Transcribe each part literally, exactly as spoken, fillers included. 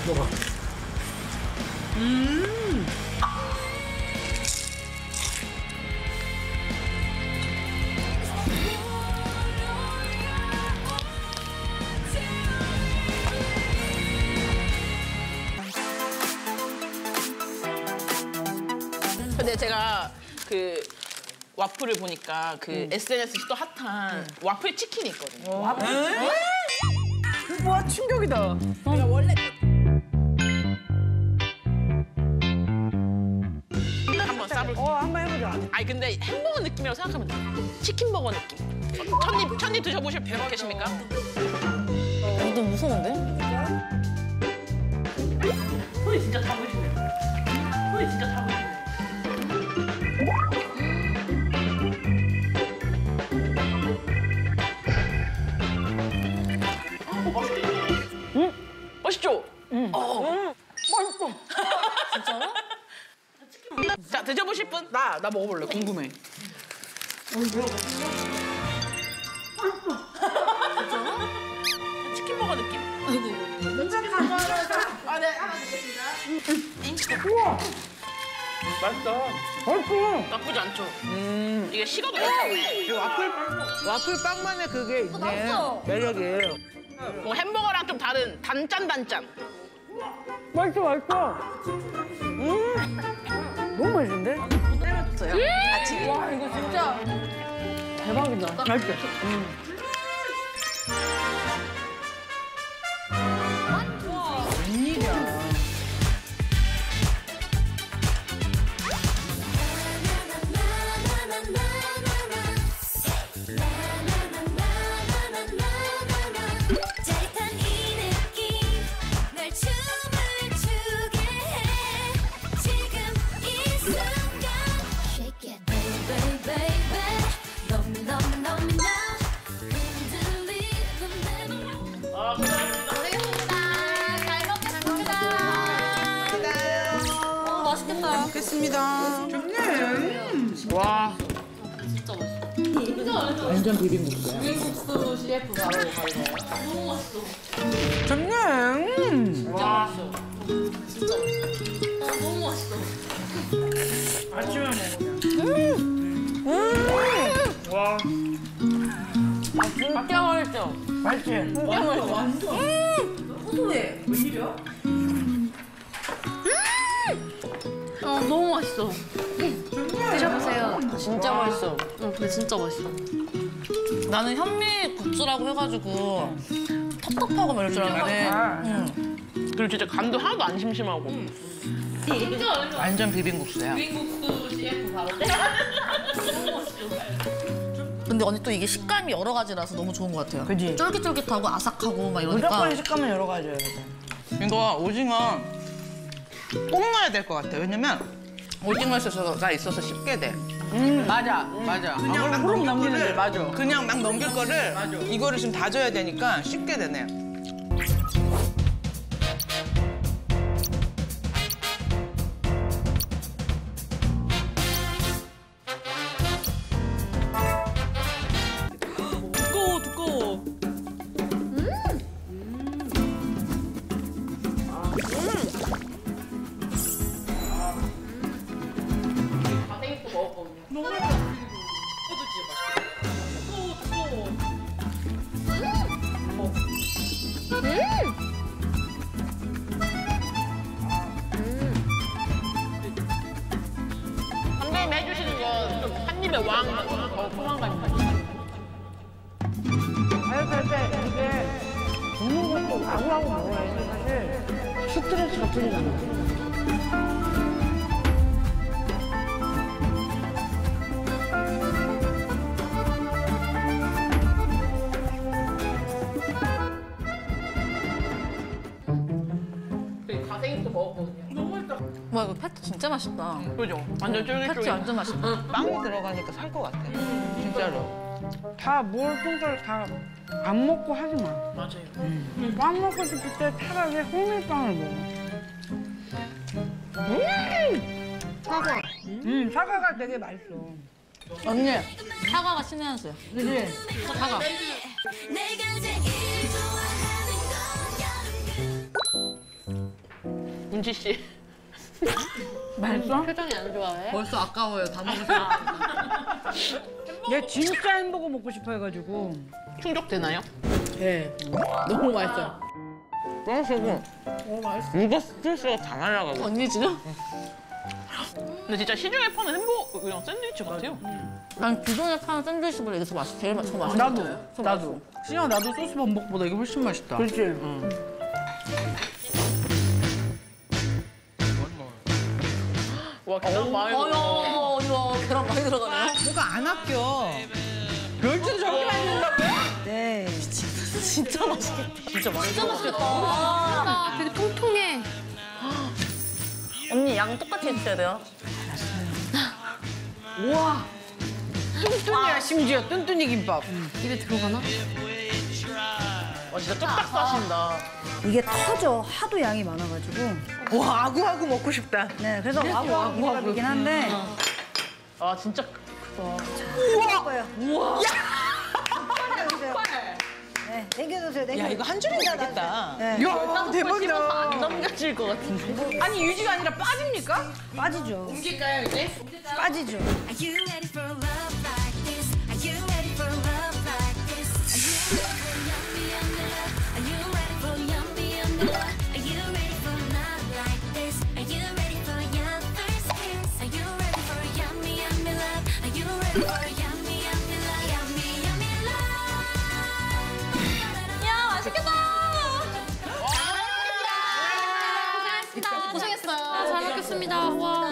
먹어. 음. 근데 제가 그 와플을 보니까 그 음. 에스엔에스에서 또 핫한 음. 와플 치킨이 있거든요. 와플? 에? 와 충격이다. 내가 원래 한번 싸볼게요. 어, 한번 해보자. 아니 근데 햄버거 느낌이라고 생각하면 돼. 치킨 버거 느낌. 첫입 첫입 드셔보실 분 계십니까? 어, 너무 무서운데? 손이 진짜 잡으시네. 손이 진짜 잡으시네. 응? 맛있죠? 응. 어. 응. 맛있어. 진짜로? 자, 드셔보실 분? 나, 나 먹어볼래. 궁금해. 진짜로? 치킨 버거 느낌? 아이고. 아, 네. 하나 드겠습니다. 우와. 맛있다. 맛있어. 나쁘지 않죠? 음. 이게 식어도 괜찮아요. 이 와플, 와플 빵만의 그게 있네. 맛있어. 매력이. 뭐 햄버거랑 좀 다른 단짠 단짠. 맛있어, 맛있어. 음. 너무 맛있는데? 때려줬어요. 아침에. 와, 이거 진짜 대박이다. 맛있어. 음. 웬일이야. 짜릿한 이 느낌 날 춤을 추게 해 지금 이 순간 Shake it baby baby 너무 너무 너무 나 흔들리는 내 아, 고생하셨습니다. 잘 먹겠습니다. 어, 맛있겠다. 먹겠습니다. 좋네. 와. 진짜 맛있어. 완전 비빔국수야. 비빔국수 씨에프 바로 가는 거예요? 너무 맛있어. 좋네. 음. 와. 진짜 맛있어. 아, 너무 맛있어. 아침에 먹으면. 음. 와. 아, 진짜 맛있어. 맛있지? 진짜 맛있어. 완전. 소소해. 웬일이야? 아, 너무 맛있어. 드셔보세요. 진짜 맛있어. 응, 근데 진짜 맛있어. 나는 현미 국수라고 해가지고 텁텁하고 막 이럴 줄 알았는데. 응. 그리고 진짜 간도 하나도 안 심심하고. 진짜 맛있어. 완전 비빔국수야. 비빔국수 씨에프 바로 때. 너무 맛있어. 근데 언니 또 이게 식감이 여러 가지라서 너무 좋은 것 같아요. 그지? 쫄깃쫄깃하고 아삭하고 막 이러니까. 무조건 식감은 여러 가지여야 돼. 이거 오징어 꼭 넣어야 될 것 같아. 왜냐면 오징어 소스가 있어서 쉽게 돼. 음, 맞아, 맞아. 그냥 막 후루룩 넘기는데 맞아. 그냥 막 넘길 거를 이거를 지금 다져야 되니까 쉽게 되네. 두꺼워, 두꺼워. 가생육도 먹었거든요. 너무 맛있어. 이것도 진짜 맛있겠다. 두꺼워, 두꺼워. 선배님 해주시는 건 좀 한 입에 왕, 더 포만감이 있어요. 다이어트 때 이게 먹는 것도 아구아구 먹어야지 사실 스트레스가 풀리잖아. 가생육도 먹었거든요. 너무 맛있다. 와, 이거 패티 진짜 맛있다. 그죠? 완전 쫄깃쫄깃. 패티 완전 맛있다. 빵이 들어가니까 살 것 같아. 진짜로. 다 뭘 통째로 다 안 먹고 하지 마. 맞아요. 음. 빵 먹고 싶을 때 차라리 호밀빵을 먹어. 음! 사과. 음, 사과가 되게 맛있어. 언니, 사과가 신의 한 수야. 그지? 사과. 내가 제일 좋아하는 건 여름 은지 씨. 맛있어? 표정이 안 좋아해? 벌써 아까워요. 다 먹으세요. 얘 진짜 햄버거 먹고 싶어 해가지고. 충족되나요? 네. 너무 맛있어요. 맛있어. 오, 맛있어. 이거 스트레스가 다 날아가고. 언니 지금? 근데 진짜 시중에 파는 햄버거 그냥 샌드위치 같아요. 난 기존에 파는 샌드위치보다 이게 더 맛있어. 제일 맛- 더 맛있어. 나도, 나도. 신영아, 나도 소스 범벅보다 이게 훨씬 맛있다. 그렇지. 응. 와 계란 많이 들어. 어여, 이거 계란 많이 들어가네요. 뭐가 안 아껴. 멸치도 저렇게 많이 넣는다고요? 네. 진짜 맛있겠다. 진짜 많이 진짜 들어. 맛있겠다. 아, 되게 통통해. 언니 양 똑같이 해주셔야 돼요. 우와. 뚠뚠이야, 심지어. 뚠뚠이 김밥. 입에 들어가나? 와 진짜 뚝딱 싸신다. 이게 터져. 하도 양이 많아가지고. 와, 아구아구 먹고 싶다. 네, 그래서 와구와구 김밥이긴 한데. 아 진짜 우와! 거예요. 우와! 당겨주세요. 네, 당겨주세요. 당겨. 야, 이거 한 줄이면 되겠다. 네, 이야, 대박이다. 안 넘겨질 것 같은데. 아니, 유지가 아니라 빠집니까? 빠지죠. 옮길까요, 이제? 빠지죠. Are you ready for love like this? Are you ready for love like this? Are you ready for yummy, yummy love? Are you ready for love like this? Are you ready for your first kiss? Are you ready for yummy, yummy love? Are you ready for yummy, yummy love? Yummy, yummy love. 야, 맛있겠다. 고생했습니다. 고생했어요. 아, 잘 먹겠습니다. 와.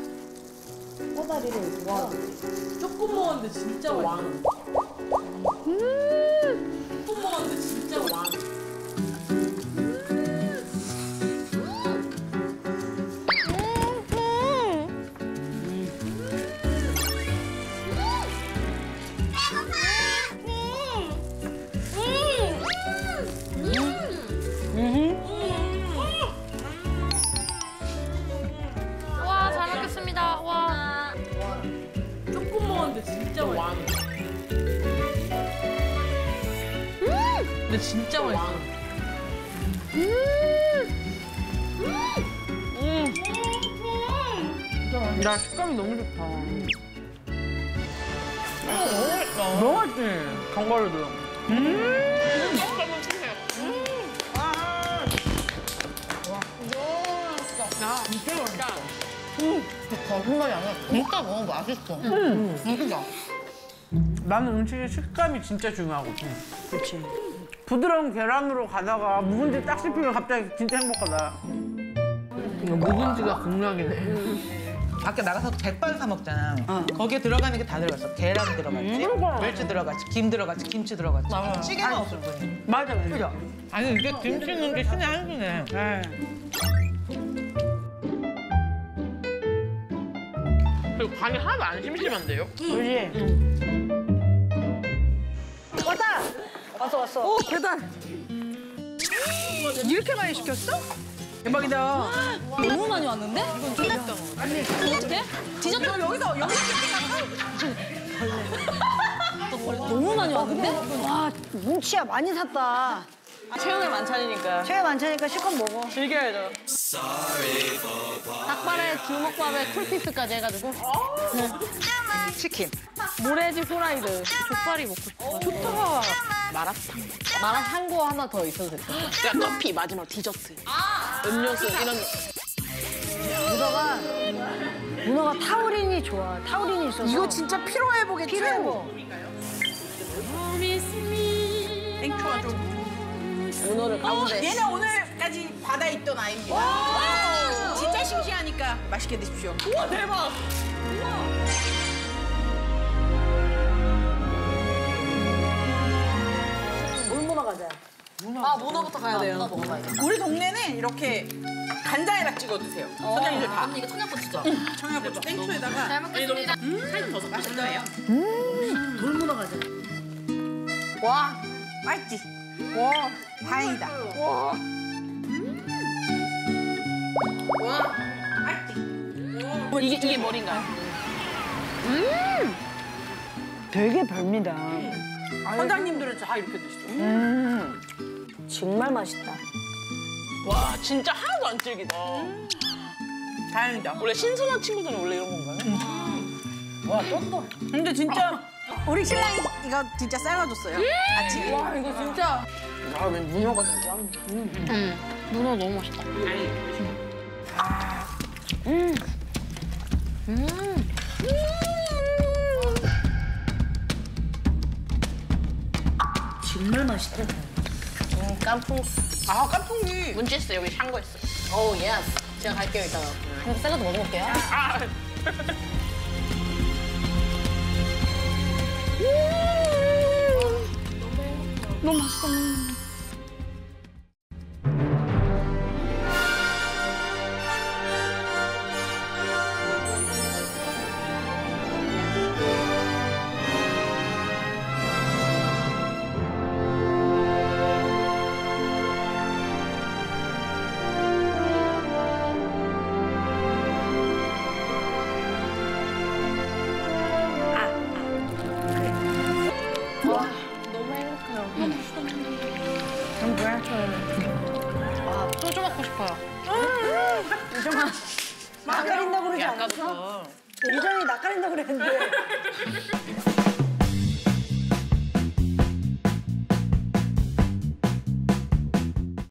꼬다리를 와. 조금 먹었는데 진짜 왕. 음. 조금 먹었는데 진짜 왕. 와, 잘 먹겠습니다. 와. 조금 먹었는데 진짜 왕. 근데 진짜 맛있어. 야, 식감이 너무 좋다. 너무 맛있지? 견과류도. 거짓말이 아니야. 진짜 너무 맛있어. 음. 진짜. 나는 음식의 식감이 진짜 중요하거든. 그렇지. 부드러운 계란으로 가다가 묵은지 딱 씹히면 갑자기 진짜 행복하다. 이거 묵은지가 극락이네. 밖에 나가서 백반 사 먹잖아. 거기에 들어가는 게 다 들어갔어. 계란 들어갔지, 멸치 들어갔지, 김 들어갔지, 김치 들어갔지. 찌개만 없을 뿐이야. 맞아, 맞아. 아니, 이게 김치 넣는 게 신의 한 수네. 네. 그리고 간이 하나도 안 심심한데요? 그렇지? 왔다! 왔어, 왔어. 오, 배달! 이렇게 많이 시켰어? 대박이다. 너무 많이 왔는데? 끝났다. 어떡해? 디저트 여기서 여기 너무 많이 왔는데? 와, 눈치야 많이 샀다. 최연의 만찬이니까 최애 많자니까 실컷 먹어. 즐겨야죠. 닭발에 주먹밥에 쿨피스까지 해가지고. 치킨. 모래지 후라이드. 족발이 먹고 싶어. 좋다. 마라탕. 마라탕 거 하나 더 있어도 될 것 같아. 그러니까 커피 마지막 디저트. 음료수 이런. 문어가, 문어가 타우린이 좋아. 타우린이 있어서. 이거 진짜 피로회복에 최고. 땡초가 좀. 문어를 가운데. 얘는 오늘까지 바다에 있던 아이입니다. 진짜 싱싱하니까 맛있게 드십시오. 우와 대박. 물 문어 가자. 아, 문어부터 가야 돼요. 문어 먹어봐야 돼. 우리 동네는 이렇게 간장에다 찍어 드세요. 선생님들 다. 언니 이거 청양고추죠? 청양고추 땡초에다가 잘 먹겠습니다. 살짝 더서 맛있어요 물 문어 가자. 와, 맛있지? 와, 다행이다. 와. 와, 맛있지? 이게 이게 머리인가요? 되게 별미다. 선장님들은 다 이렇게 드시죠. 음, 정말 맛있다. 와 진짜 하나도 안 질기다. 다행이다. 원래 신선한 친구들은 원래 이런 건가요? 와, 떴어. 근데 진짜 우리 신랑이 이거 진짜 삶아줬어요. 아침에. 와, 이거 진짜. 아, 왜 문어가 진짜. 응. 문어 너무 맛있다. 정말 맛있다. 음, 깐풍. 아 깐풍기. 문제 있어 여기 산 거 있어. 오, 예스. 제가 갈게요, 이따가. 근데 샐러드 먼저 먹을게요. 아. 너무 맛있어. 아, 소주 먹고 싶어요. 낚아린다고 그러지 약간 않았어? 그 이정이 낚아린다고 그랬는데.